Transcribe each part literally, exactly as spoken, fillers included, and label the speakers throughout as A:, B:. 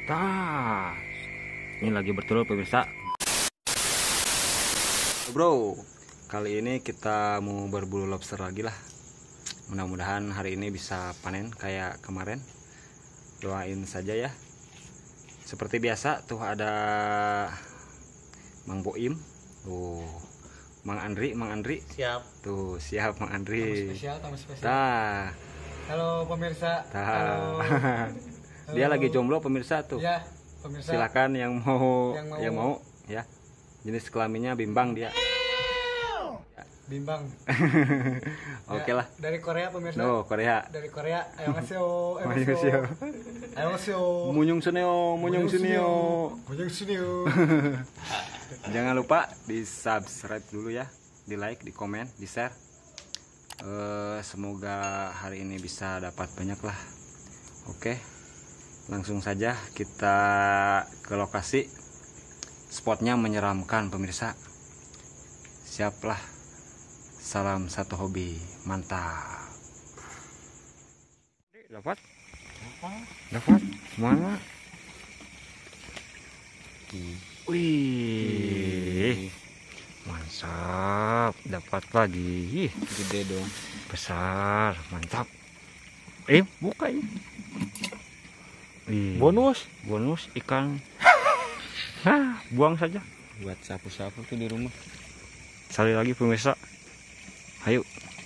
A: Nah, ini lagi bertelur pemirsa. Bro, kali ini kita mau berburu lobster lagi lah. Mudah-mudahan hari ini bisa panen kayak kemarin. Doain saja ya. Seperti biasa tuh ada Mang Boim, tuh Mang Andri, Mang Andri.
B: Siap.
A: Tuh siap Mang Andri.
B: Tamu spesial, tamu spesial.
A: Tah.
B: Halo pemirsa.
A: Tah.
B: Halo.
A: Dia
B: Halo.
A: lagi jomblo pemirsa tuh.
B: Ya, pemirsa.
A: Silakan yang mau,
B: yang mau,
A: yang mau ya. Jenis kelaminnya bimbang dia.
B: Bimbang.
A: Oke lah.
B: Ya, dari Korea pemirsa.
A: No, Korea.
B: Dari Korea. Annyeonghaseyo.
A: Annyeonghaseyo.
B: Annyeonghaseyo.
A: Munyung suneo, munyung suneo.
B: Munyung suneo.
A: Jangan lupa di subscribe dulu ya, di like, di komen, di share. Uh, semoga hari ini bisa dapat banyak lah. Oke, langsung saja kita ke lokasi. Spotnya menyeramkan pemirsa. Siaplah. Salam satu hobi, mantap. Dapat? Dapat? Mana? Wih, mantap. Dapat lagi. Gede dong. Besar, mantap. Eh, buka ini. Wih, bonus, bonus ikan. Hah, buang saja.
C: Buat sapu-sapu tuh di rumah.
A: Sekali lagi pemirsa. Ayo.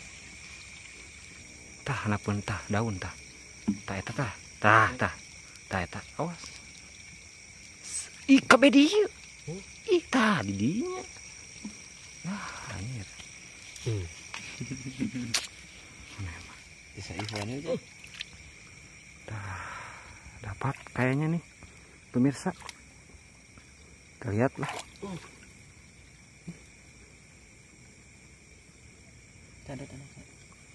A: Tah, napun tah, daun tah. Tah eta tah. Tah, tah. Tah eta, awas. Ih, kabe dieu. Ih, tah di dinya. Nah, anjir.
C: Hmm. Bisa ikhwan aja.
A: Tah, dapat kayaknya nih. Pemirsa. Kita lihatlah.
C: Tanda, tanda, tanda.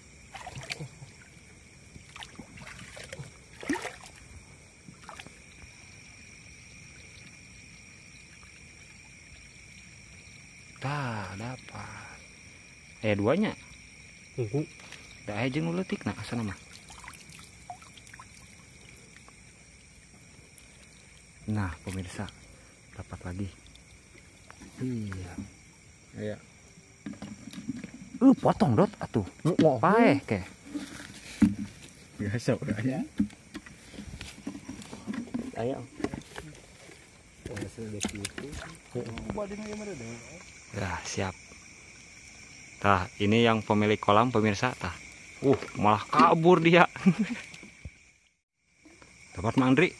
A: Tah, dapat. Eh, duanya.
C: Tunggu.
A: Da aja nu leutik nah asana mah. Nah, pemirsa, dapat lagi. Iya.
C: Iya.
A: Uh, potong dot atuh. Paeh ke.
C: Biasa orangnya. Ayo.
A: Ya, siap. Tah, ini yang pemilik kolam pemirsa tah. Uh, malah kabur dia. Dapat Mang Andri.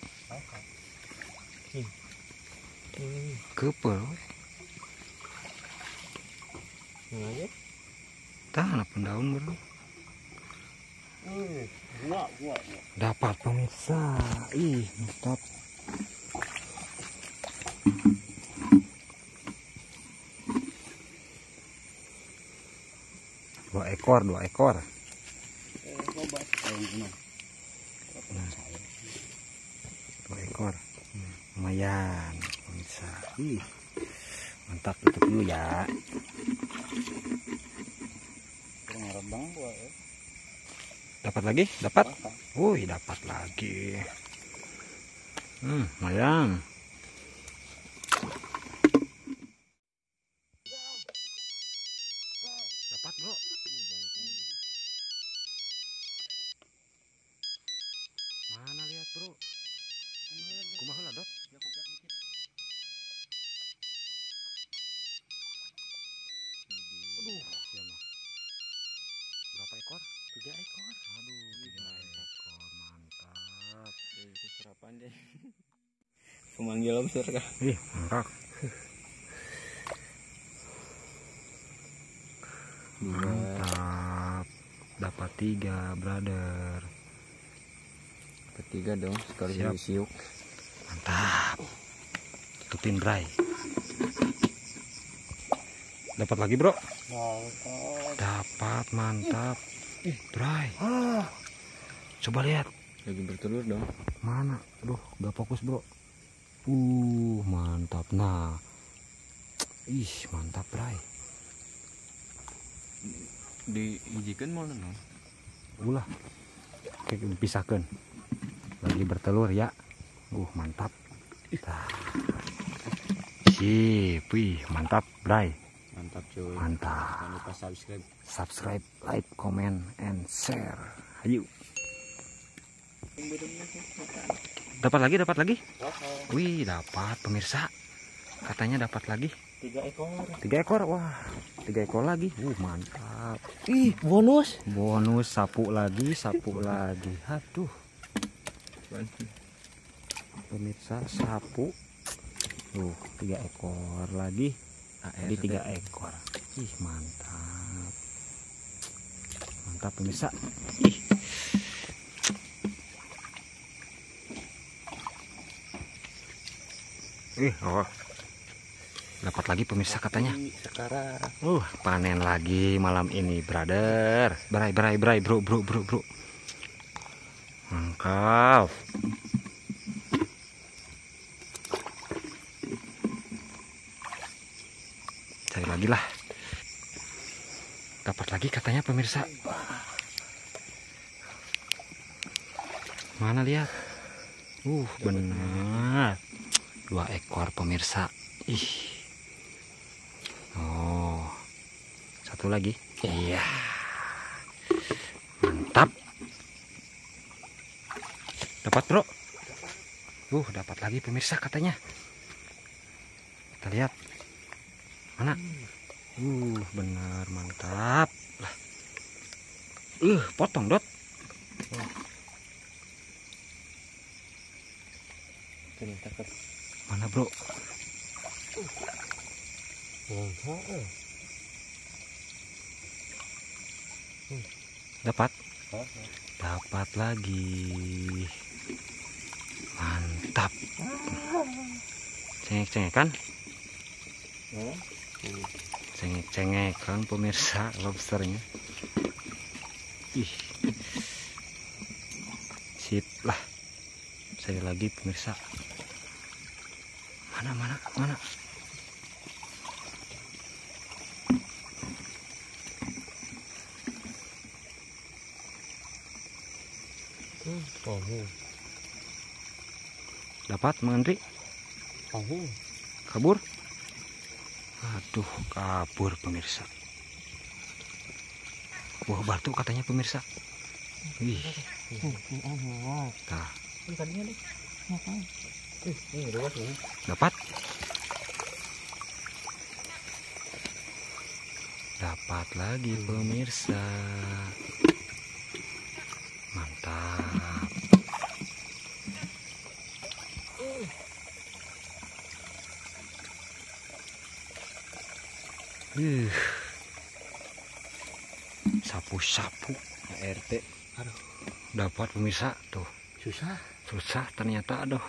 A: Kepel. Tah, napun daun bro. Dapat pemirsa. Ih, mantap. Dua ekor, dua ekor. Nah, dua ekor. Lumayan, pemirsa. Ih, mantap, tutup dulu ya. Dapat lagi? Dapat? Wih, dapat lagi. Hmm, lumayan. Dapat, bro. Mana lihat, bro? Kumaha lah, Dot? Aduh, siapa? Berapa ekor? Tiga ekor. Aduh, tiga ekor, mantap.
C: Itu serapan deh. Pemanggil lobster kah?
A: Ih, mantap. Mantap. Dapat tiga, brother.
C: Ketiga dong, sekali
A: Siap.
C: siuk.
A: Mantap. Tutupin bray. Dapat lagi, bro? Dapat, mantap. Bray. Coba lihat.
C: Lagi bertelur dong.
A: Mana? Aduh, gak fokus, bro. Uh, mantap. Nah. Ih, mantap, bray.
C: Diijikan mau nang.
A: Ulah. Oke, pisahkan. Lagi bertelur ya. Uh, mantap. Sip, wih, mantap, Bray.
C: Mantap cuy.
A: Mantap.
C: Jangan lupa subscribe.
A: Subscribe, like, comment, and share. Ayo. Dapat lagi, dapat lagi. Wih, dapat pemirsa. Katanya dapat lagi.
C: Tiga ekor.
A: Tiga ekor, wah. Tiga ekor lagi. Uh, mantap.
C: Ih, bonus.
A: Bonus sapu lagi, sapu lagi. Aduh. Pemirsa sapu. Tuh, tiga ekor lagi. Di tiga ekor. Ih, mantap. Mantap pemirsa. Ih. Ih, oh. Dapat lagi pemirsa katanya.
C: Sekarang.
A: Uh, panen lagi malam ini, brother. Berai, berai, berai, bro, bro, bro, bro. Mantap. Cari lagi lah. Dapat lagi katanya pemirsa. Mana lihat? Uh, benar. Dua ekor pemirsa. Ih. Oh. Satu lagi. Iya. Mantap. Dapat, bro. Uh, dapat lagi pemirsa katanya. Kita lihat. Mana? Uh, benar, mantap. Lah. Uh, potong, Dot. Mana, bro? Dapat? Dapat lagi. Mantap. Cengek-cengek kan? Cengek-cengek kan pemirsa lobsternya. Ih. Sip lah. Saya lagi pemirsa. Mana mana mana. Dapat Mang Andri? Kabur? Aduh, kabur pemirsa. Wah, batu katanya pemirsa. Wih. Nah. Dapat? Dapat lagi pemirsa. Mantap. Uh. Sapu-sapu R T. Aduh. Dapat pemirsa tuh.
C: Susah.
A: Susah ternyata, aduh.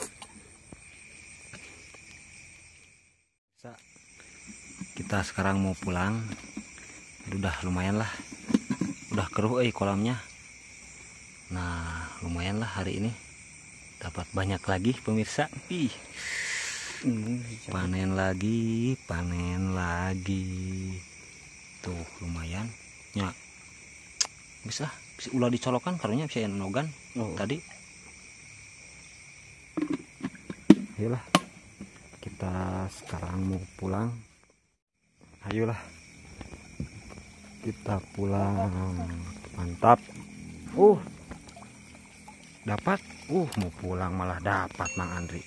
A: Kita sekarang mau pulang. Udah lumayan lah. Udah keruh eh kolamnya. Nah, lumayan lah hari ini. Dapat banyak lagi pemirsa. Ih. Panen lagi, panen lagi. Tuh, lumayan. Ya. Bisa, bisa ulah dicolokan karunya bisa yang nogan oh. Tadi. Ayolah. Kita sekarang mau pulang. Ayolah. Kita pulang. Mantap. Uh. Dapat. Uh, mau pulang malah dapat Mang Andri.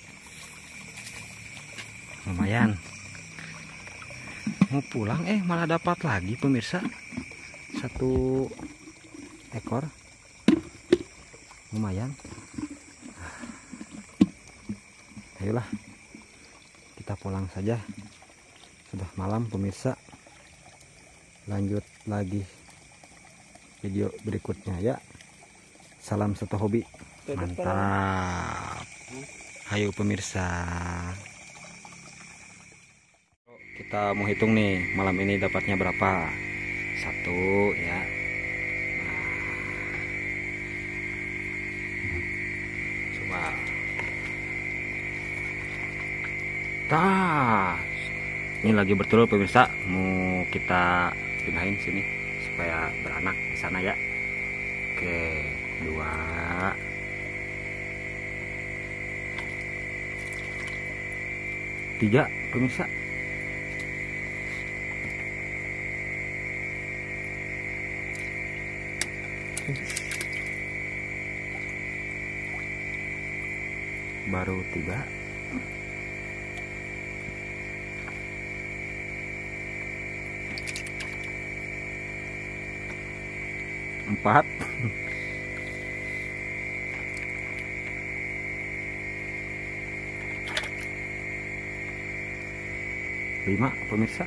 A: Lumayan. Mau pulang eh malah dapat lagi pemirsa. Satu ekor. Lumayan. Ayolah. Kita pulang saja. Sudah malam pemirsa. Lanjut lagi video berikutnya ya. Salam satu hobi. Mantap. Ayo pemirsa. Kita mau hitung nih malam ini dapatnya berapa. Satu ya. Nah. Coba. Tah. Ini lagi bertelur pemirsa. Mau kita pindahin sini supaya beranak di sana ya. Oke, dua. tiga pemirsa. Baru tiga. Empat. Lima pemirsa.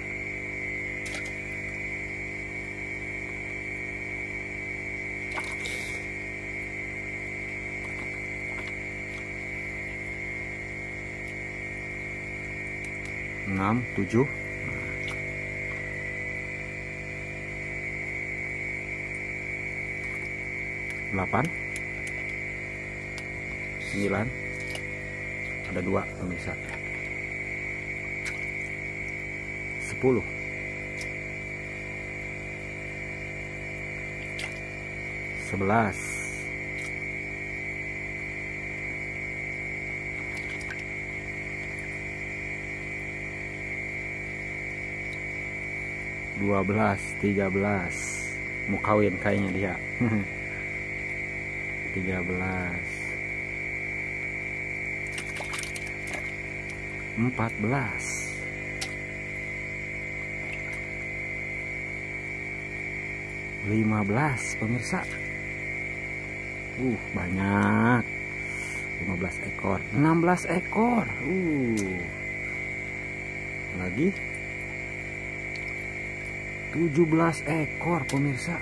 A: Enam, tujuh. Delapan. Sembilan. Ada dua pemirsa. Sepuluh. Sebelas. Dua belas, tiga belas. Mau kawin kayaknya dia. Tiga belas. Empat belas. Lima belas pemirsa. Uh banyak. Lima belas ekor. Enam belas ekor. Uh lagi tujuh belas ekor pemirsa.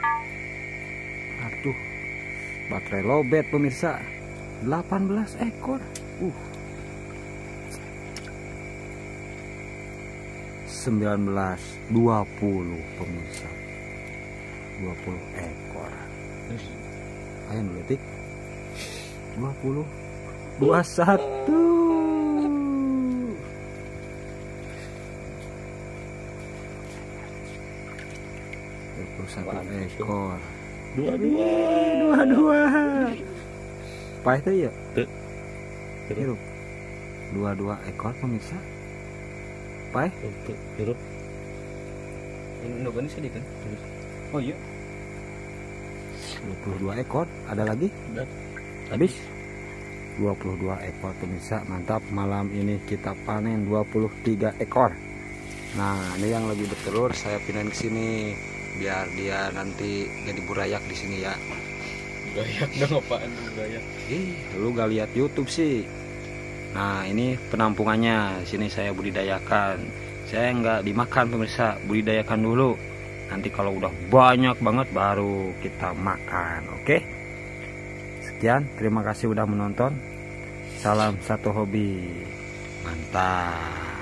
A: Aduh, baterai lowbat pemirsa. Delapan belas ekor. Uh sembilan belas. Dua puluh pemirsa. Dua puluh ekor. Ayo detik. Dua puluh. Dua satu. Satu ekor. Dua dua. Dua dua. Apa itu ya? Hirup. Dua dua ekor pemirsa. Apa? Hirup.
C: Ini kan sedih kan? Oh iya.
A: Dua puluh dua ekor. Ada lagi? Habis. Dua puluh dua ekor pemirsa. Mantap. Malam ini kita panen dua puluh tiga ekor. Nah, ini yang lebih bertelur saya pindahin ke sini. Biar dia nanti jadi burayak di sini ya.
C: Burayak dong, apaan burayak?
A: Ih, lu gak lihat YouTube sih. Nah, ini penampungannya. Sini saya budidayakan. Saya nggak dimakan pemirsa, budidayakan dulu. Nanti kalau udah banyak banget baru kita makan. Oke? Sekian, terima kasih udah menonton. Salam satu hobi. Mantap.